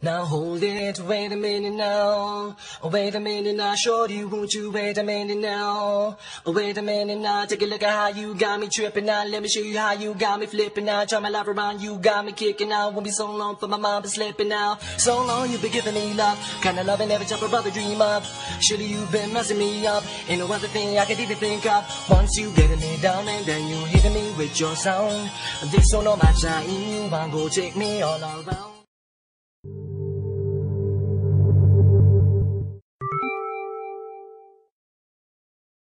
Now hold it, wait a minute now. Oh, wait a minute now, shorty, won't you wait a minute now? Oh, wait a minute now, take a look at how you got me tripping now. Let me show you how you got me flipping now. Turn my life around, you got me kicking out. Won't be so long for my mind been slipping now. So long you've been giving me love, kinda loving every type of brother dream of. Surely you've been messing me up, ain't no other thing I could even think of. Once you getting me down and then you hitting me with your sound. This don't know my time, you want go take me all around.